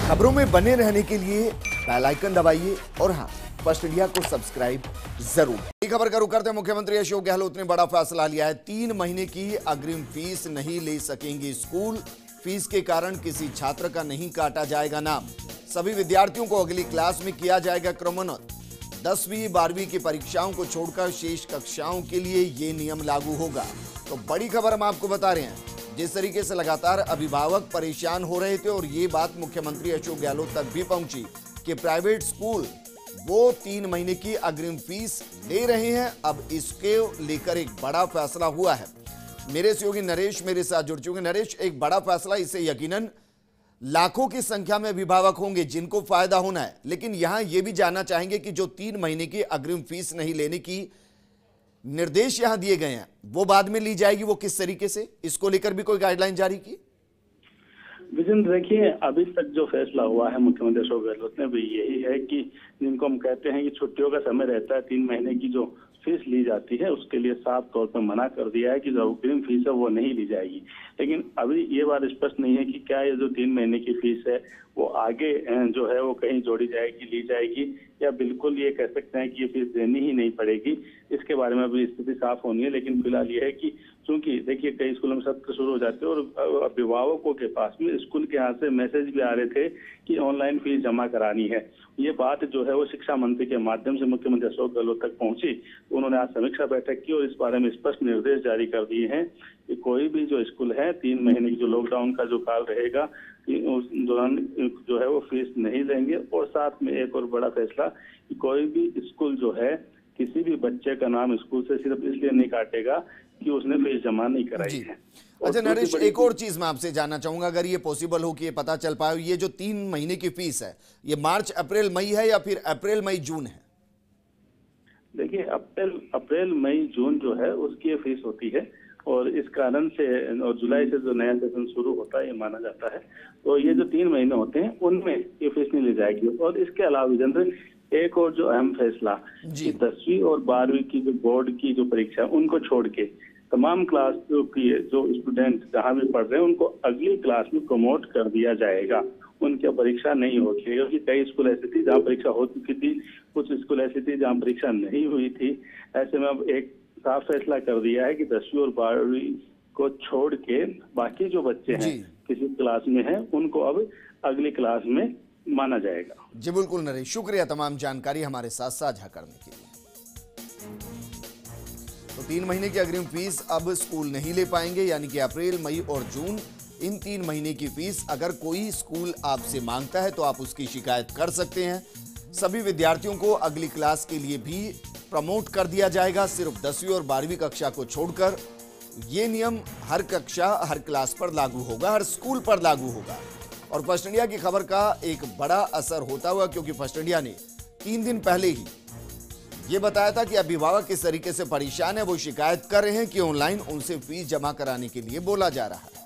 खबरों में बने रहने के लिए बेल आइकन दबाइए और हाँ, फर्स्ट इंडिया को सब्सक्राइब जरूर। ये खबर का रुख करते हैं। मुख्यमंत्री अशोक गहलोत ने बड़ा फैसला लिया है। 3 महीने की अग्रिम फीस नहीं ले सकेंगे स्कूल। फीस के कारण किसी छात्र का नहीं काटा जाएगा नाम। सभी विद्यार्थियों को अगली क्लास में किया जाएगा क्रमोन्नत। 10वीं 12वीं की परीक्षाओं को छोड़कर शेष कक्षाओं के लिए ये नियम लागू होगा। तो बड़ी खबर हम आपको बता रहे हैं। जिस तरीके से लगातार अभिभावक परेशान हो रहे थे और ये बात मुख्यमंत्री अशोक गहलोत तक भी पहुंची कि प्राइवेट स्कूल वो 3 महीने की अग्रिम फीस ले रहे हैं। अब इसके लेकर एक बड़ा फैसला हुआ है। मेरे सहयोगी नरेश मेरे साथ जुड़ चुके। नरेश, एक बड़ा फैसला, इससे यकीनन लाखों की संख्या में अभिभावक होंगे जिनको फायदा होना है। लेकिन यहां यह भी जानना चाहेंगे कि जो 3 महीने की अग्रिम फीस नहीं लेने की निर्देश यहां दिए गए हैं, वो बाद में ली जाएगी, वो किस तरीके से, इसको लेकर भी कोई गाइडलाइन जारी की? विजेंद्र, देखिए, अभी तक जो फैसला हुआ है मुख्यमंत्री अशोक गहलोत ने, भी यही है कि जिनको हम कहते हैं कि छुट्टियों का समय रहता है, 3 महीने की जो फीस ली जाती है उसके लिए साफ तौर पर मना कर दिया है कि जो अग्रिम फीस है वो नहीं ली जाएगी। लेकिन अभी ये बात स्पष्ट नहीं है कि क्या ये जो 3 महीने की फीस है वो आगे जो है वो कहीं जोड़ी जाएगी, ली जाएगी, या बिल्कुल ये कह सकते हैं कि ये फीस देनी ही नहीं पड़ेगी। इसके बारे में अभी स्थिति साफ होनी है। लेकिन फिलहाल ये है कि चूंकि देखिए कई स्कूलों में सत्र शुरू हो जाते हैं और अभिभावकों के पास में स्कूल के यहाँ से मैसेज भी आ रहे थे कि ऑनलाइन फीस जमा करानी है। ये बात जो है वो शिक्षा मंत्री के माध्यम से मुख्यमंत्री अशोक गहलोत तक पहुंची। उन्होंने आज समीक्षा बैठक की और इस बारे में स्पष्ट निर्देश जारी कर दिए हैं कि कोई भी जो स्कूल है 3 महीने की जो लॉकडाउन का जो काल रहेगा उस दौरान जो है वो फीस नहीं लेंगे। और साथ में एक और बड़ा फैसला कि कोई भी स्कूल जो है किसी भी बच्चे का नाम स्कूल से सिर्फ इसलिए नहीं काटेगा कि उसने फीस जमा नहीं कराई है। अच्छा नरेश, एक और चीज मैं आपसे जानना चाहूंगा, अगर ये पॉसिबल हो कि ये पता चल पाए, ये जो 3 महीने की फीस है ये मार्च अप्रैल मई है या फिर अप्रैल मई जून है? देखिए, अप्रैल मई जून जो है उसकी ये फीस होती है और इस कारण से और जुलाई से जो नया सेशन शुरू होता है ये माना जाता है। तो ये जो 3 महीने होते हैं उनमें ये फीस नहीं ली जाएगी। और इसके अलावा विजेंद्र, एक और जो अहम फैसला कि 10वीं और 12वीं की जो बोर्ड की जो परीक्षा है उनको छोड़ के तमाम क्लास की जो स्टूडेंट जहाँ भी पढ़ रहे हैं उनको अगली क्लास में प्रमोट कर दिया जाएगा। उनकी परीक्षा नहीं होती है, क्योंकि कई स्कूल ऐसी थी जहाँ परीक्षा हो चुकी थी, कुछ स्कूल ऐसी थी जहाँ परीक्षा नहीं हुई थी। ऐसे में अब एक साफ फैसला कर दिया है कि 10वीं और 12वीं को छोड़ के बाकी जो बच्चे हैं किसी क्लास में हैं उनको अब अगली क्लास में माना जाएगा। जी बिल्कुल नरेश, शुक्रिया तमाम जानकारी हमारे साथ साझा करने के लिए। तो 3 महीने की अग्रिम फीस अब स्कूल नहीं ले पाएंगे, यानी कि अप्रैल मई और जून, इन 3 महीने की फीस अगर कोई स्कूल आपसे मांगता है तो आप उसकी शिकायत कर सकते हैं। सभी विद्यार्थियों को अगली क्लास के लिए भी प्रमोट कर दिया जाएगा, सिर्फ 10वीं और 12वीं कक्षा को छोड़कर। ये नियम हर कक्षा हर क्लास पर लागू होगा, हर स्कूल पर लागू होगा। और फर्स्ट इंडिया की खबर का एक बड़ा असर होता हुआ, क्योंकि फर्स्ट इंडिया ने 3 दिन पहले ही ये बताया था कि अभिभावक किस तरीके से परेशान है, वो शिकायत कर रहे हैं कि ऑनलाइन उनसे फीस जमा कराने के लिए बोला जा रहा है।